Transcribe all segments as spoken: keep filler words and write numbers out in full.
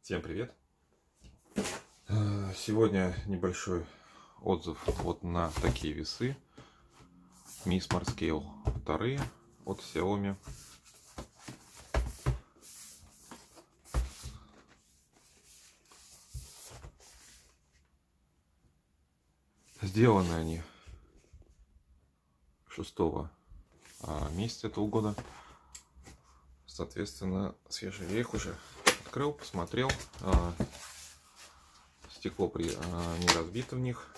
Всем привет! Сегодня небольшой отзыв вот на такие весы Mi Smart Scale вторые от Xiaomi. Сделаны они шестого месяца этого года. Соответственно, свежие. Я их уже открыл, посмотрел. Стекло при, не разбито в них,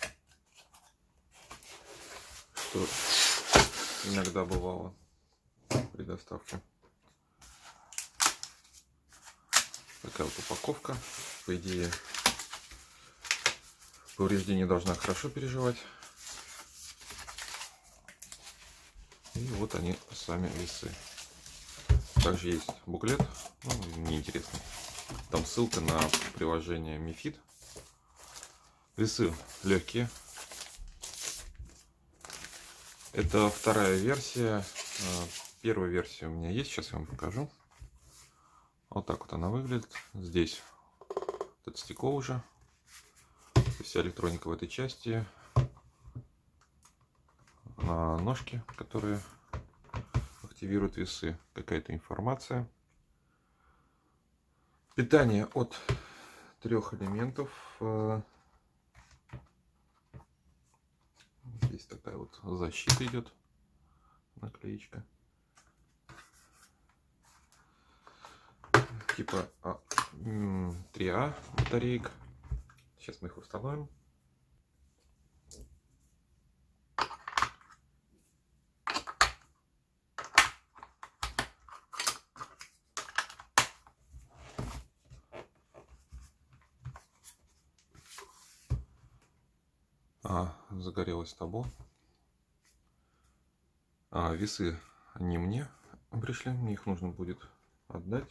что иногда бывало при доставке. Такая вот упаковка. По идее, повреждение должна хорошо переживать. И вот они сами весы. Также есть буклет, ну, неинтересный. Там ссылка на приложение Mi Fit. Весы легкие. Это вторая версия. Первая версия у меня есть, сейчас я вам покажу. Вот так вот она выглядит. Здесь это стекло уже. Вся электроника в этой части. Ножки, которые активируют весы. Какая-то информация. Питание от трех элементов. Здесь такая вот защита идет, наклеечка. Типа а, три А батареек. Сейчас мы их установим. А, загорелось табло. А, весы не мне пришли, мне их нужно будет отдать.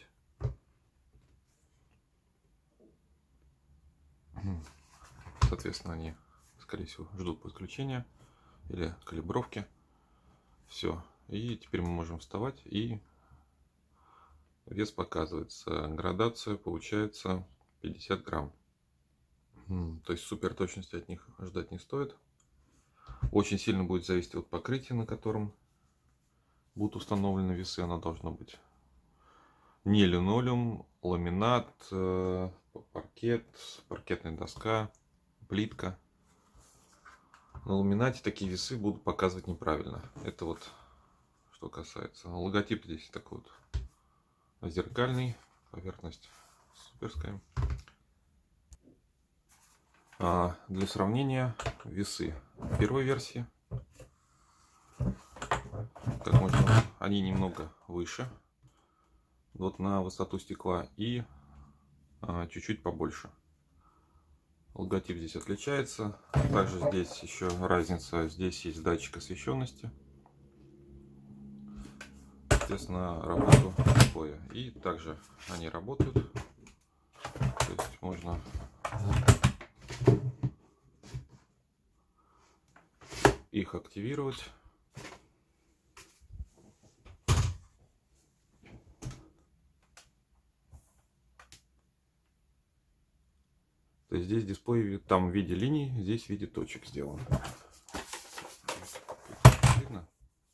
Соответственно, они, скорее всего, ждут подключения или калибровки. Все. И теперь мы можем вставать, и вес показывается. Градация получается пятьдесят грамм. То есть супер точности от них ждать не стоит. Очень сильно будет зависеть от покрытия, на котором будут установлены весы. Она должна быть не линолеум, ламинат, паркет, паркетная доска, плитка. На ламинате такие весы будут показывать неправильно. Это вот что касается. Логотип здесь такой вот зеркальный, поверхность суперская. А для сравнения весы первой версии, как можно, они немного выше, вот на высоту стекла, и чуть-чуть побольше. Логотип здесь отличается. Также здесь еще разница, здесь есть датчик освещенности, соответственно, работу дисплея. И также они работают, то есть можно их активировать. То есть здесь дисплей там в виде линий, здесь в виде точек сделан. Видно?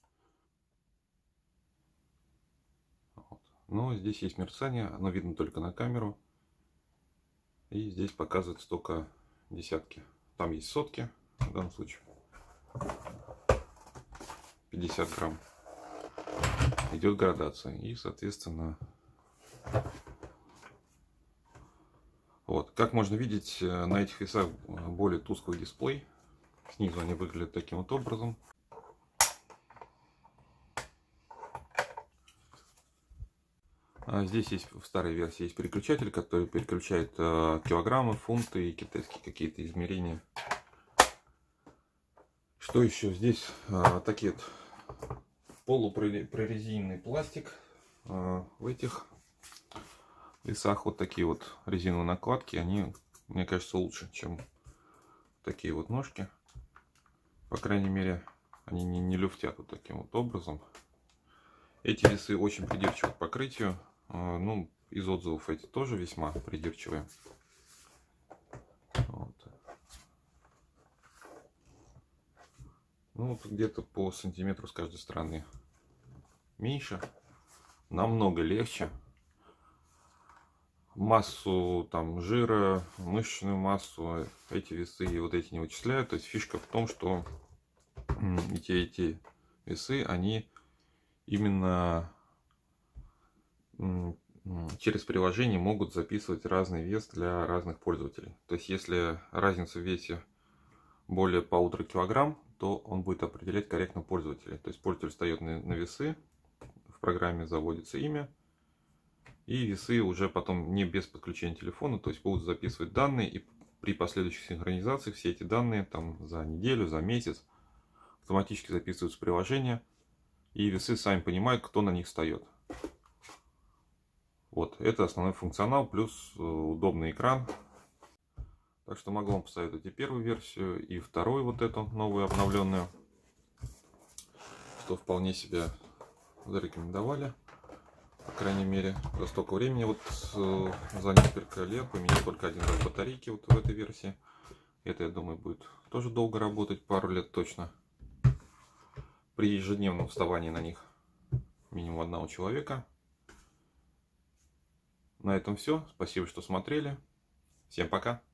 Вот. Но здесь есть мерцание, оно видно только на камеру. И здесь показывается только десятки. Там есть сотки в данном случае. пятьдесят грамм. Идет градация. И, соответственно, вот. Как можно видеть, на этих весах более тусклый дисплей. Снизу они выглядят таким вот образом. А здесь есть, в старой версии есть переключатель, который переключает килограммы, фунты и китайские какие-то измерения. Что еще? Здесь а, такие вот полупрорезиненный пластик. А, в этих весах вот такие вот резиновые накладки. Они, мне кажется, лучше, чем такие вот ножки. По крайней мере, они не, не люфтят вот таким вот образом. Эти весы очень придирчивы к покрытию. А, ну, из отзывов эти тоже весьма придирчивые. Вот. Ну, вот где-то по сантиметру с каждой стороны меньше. Намного легче. Массу там жира, мышечную массу эти весы и вот эти не вычисляют. То есть фишка в том, что и те, и те весы, они именно через приложение могут записывать разный вес для разных пользователей. То есть если разница в весе более полутора килограмм, то он будет определять корректно пользователя. То есть пользователь встает на, на весы, в программе заводится имя, и весы уже потом не без подключения телефона, то есть будут записывать данные, и при последующих синхронизациях все эти данные там за неделю, за месяц автоматически записываются в приложение, и весы сами понимают, кто на них встает. Вот, это основной функционал, плюс удобный экран. Так что могу вам посоветовать и первую версию, и вторую, вот эту новую обновленную, что вполне себе зарекомендовали. По крайней мере, за столько времени, вот за несколько лет поменял только один раз батарейки вот в этой версии. Это, я думаю, будет тоже долго работать, пару лет точно. При ежедневном вставании на них минимум одного человека. На этом все. Спасибо, что смотрели. Всем пока.